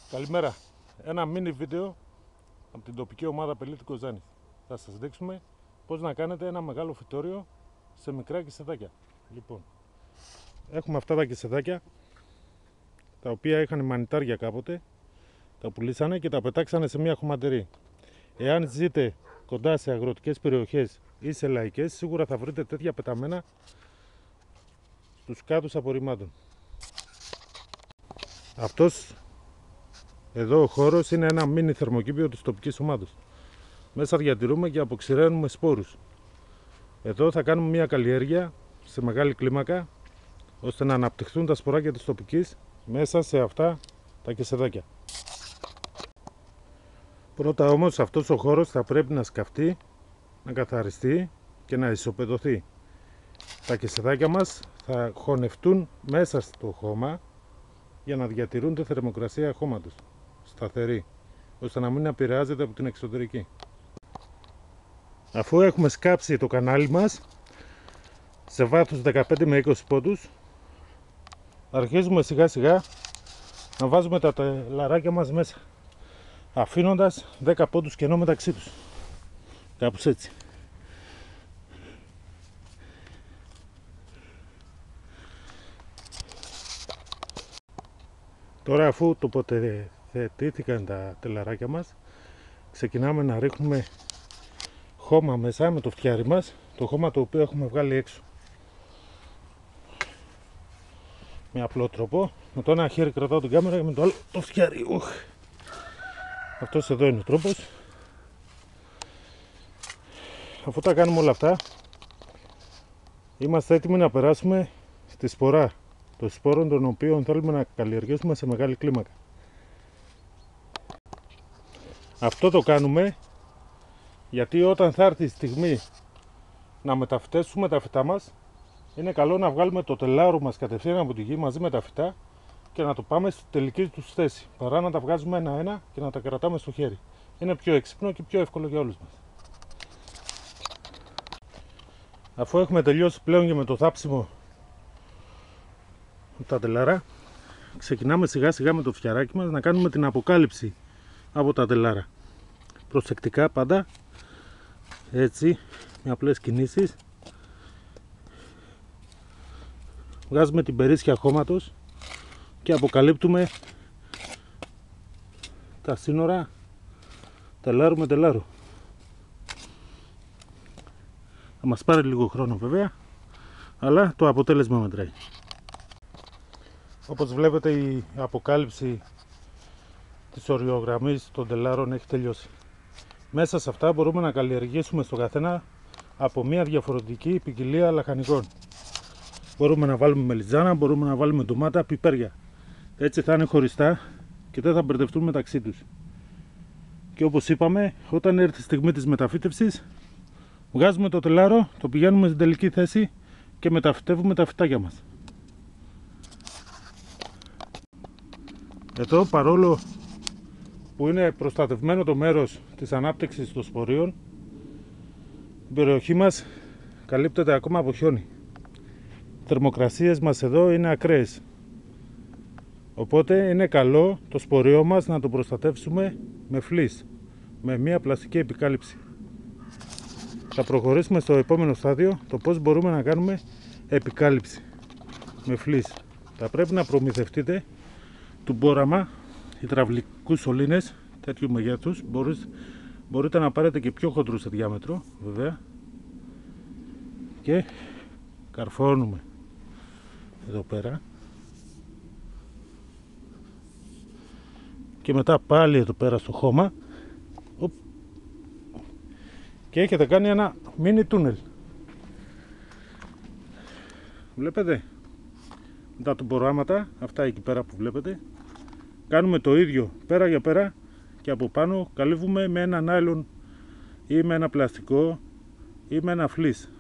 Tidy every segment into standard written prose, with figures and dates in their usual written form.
Καλημέρα. Ένα mini βίντεο από την τοπική ομάδα Πελίτη Κοζάνης. Θα σας δείξουμε πώς να κάνετε ένα μεγάλο φυτόριο σε μικρά κησεδάκια. Λοιπόν, έχουμε αυτά τα κησεδάκια, τα οποία είχαν μανιτάρια κάποτε, τα πουλήσανε και τα πετάξανε σε μια χωματερή. Εάν ζείτε κοντά σε αγροτικές περιοχές ή σε λαϊκές, σίγουρα θα βρείτε τέτοια πεταμένα στους κάδους απορριμμάτων. Αυτός εδώ ο χώρος είναι ένα μίνι θερμοκήπιο της τοπικής ομάδας. Μέσα διατηρούμε και αποξηραίνουμε σπόρους. Εδώ θα κάνουμε μια καλλιέργεια σε μεγάλη κλίμακα, ώστε να αναπτυχθούν τα σποράκια της τοπικής μέσα σε αυτά τα κεσεδάκια. Πρώτα όμως αυτός ο χώρος θα πρέπει να σκαφτεί, να καθαριστεί και να ισοπεδωθεί. Τα κεσεδάκια μας θα χωνευτούν μέσα στο χώμα για να διατηρούν τη θερμοκρασία χώματος σταθερή, ώστε να μην επηρεάζεται από την εξωτερική. Αφού έχουμε σκάψει το κανάλι μας σε βάθος 15 με 20 πόντους, αρχίζουμε σιγά σιγά να βάζουμε τα τελαράκια μας μέσα, αφήνοντας 10 πόντους κενό μεταξύ τους, κάπως έτσι. Τώρα, αφού τοποθετήθηκαν τα τελαράκια μας, ξεκινάμε να ρίχνουμε χώμα μέσα με το φτιάρι μας, το χώμα το οποίο έχουμε βγάλει έξω. Με απλό τρόπο, με το ένα χέρι κρατάω την κάμερα και με το άλλο το φτιάρι. Αυτός εδώ είναι ο τρόπος. Αφού τα κάνουμε όλα αυτά, είμαστε έτοιμοι να περάσουμε στη σπορά των σπόρων, των οποίων θέλουμε να καλλιεργήσουμε σε μεγάλη κλίμακα. Αυτό το κάνουμε γιατί όταν θα έρθει η στιγμή να μεταφυτέψουμε τα φυτά μας, είναι καλό να βγάλουμε το τελάρο μας κατευθείαν από τη γη μαζί με τα φυτά και να το πάμε στη τελική τους θέση, παρά να τα βγάζουμε ένα-ένα και να τα κρατάμε στο χέρι. Είναι πιο έξυπνο και πιο εύκολο για όλους μας. Αφού έχουμε τελειώσει πλέον και με το θάψιμο τα τελάρα, ξεκινάμε σιγά σιγά με το φτιαράκι μας να κάνουμε την αποκάλυψη από τα τελάρα. Προσεκτικά πάντα, έτσι, με απλές κινήσεις. Βγάζουμε την περίσσια χώματος και αποκαλύπτουμε τα σύνορα τελάρου με τελάρου. Θα μας πάρει λίγο χρόνο βέβαια, αλλά το αποτέλεσμα μετράει. Όπως βλέπετε, η αποκάλυψη της οριογραμμής των τελάρων έχει τελειώσει. Μέσα σε αυτά μπορούμε να καλλιεργήσουμε στο καθένα από μια διαφορετική ποικιλία λαχανικών. Μπορούμε να βάλουμε μελιτζάνα, μπορούμε να βάλουμε ντομάτα, πιπέρια. Έτσι θα είναι χωριστά και δεν θα μπερδευτούν μεταξύ τους. Και όπως είπαμε, όταν έρθει η στιγμή της μεταφύτευσης, βγάζουμε το τελάρο, το πηγαίνουμε στην τελική θέση και μεταφυτεύουμε τα φυτάκια μας. Εδώ, παρόλο που είναι προστατευμένο το μέρος της ανάπτυξης των spoρίων, η περιοχή μας καλύπτεται ακόμα από χιόνι. Οι θερμοκρασίες μας εδώ είναι ακραίες, οπότε είναι καλό το σπορίο μας να το προστατεύσουμε με φλής, με μια πλαστική επικάλυψη. Θα προχωρήσουμε στο επόμενο στάδιο, το πώς μπορούμε να κάνουμε επικάλυψη με φλής. Θα πρέπει να προμηθευτείτε του μπόραμα, υδραυλικούς σωλήνες τέτοιου μεγέθους. Μπορείτε να πάρετε και πιο χοντρούς σε διάμετρο βέβαια, και καρφώνουμε εδώ πέρα και μετά πάλι εδώ πέρα στο χώμα και έχετε κάνει ένα μίνι τούνελ. Βλέπετε, τα μποράματα αυτά εκεί πέρα που βλέπετε, κάνουμε το ίδιο πέρα για πέρα και από πάνω καλύβουμε με ένα νάιλον ή με ένα πλαστικό ή με ένα φλής.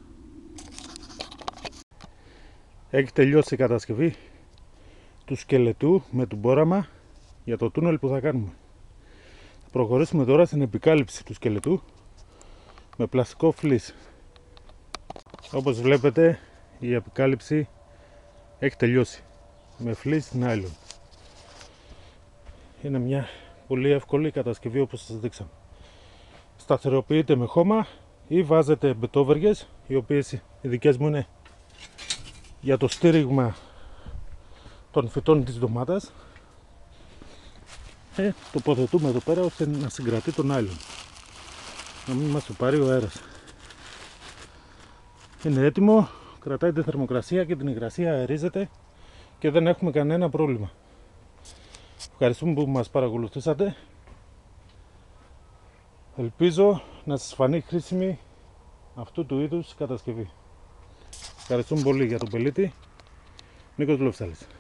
Έχει τελειώσει η κατασκευή του σκελετού με το μπόραμα για το τούνελ που θα κάνουμε. Θα προχωρήσουμε τώρα στην επικάλυψη του σκελετού με πλαστικό φλής. Όπως βλέπετε, η επικάλυψη έχει τελειώσει με φλής νάιλον. Είναι μια πολύ εύκολη κατασκευή όπως σας δείξαμε. Σταθεροποιείται με χώμα ή βάζετε μπετόβεργες, οι οποίες οι δικές μου είναι για το στήριγμα των φυτών της ντομάτας. Τοποθετούμε εδώ πέρα ώστε να συγκρατεί τον άϊλον, να μην μας το πάρει ο αέρας. Είναι έτοιμο, κρατάει τη θερμοκρασία και την υγρασία αερίζεται και δεν έχουμε κανένα πρόβλημα. Ευχαριστούμε που μας παρακολουθήσατε. Ελπίζω να σας φανεί χρήσιμη αυτού του είδους κατασκευή. Ευχαριστούμε πολύ για τον πελίτη. Νίκος Λοφσάλης.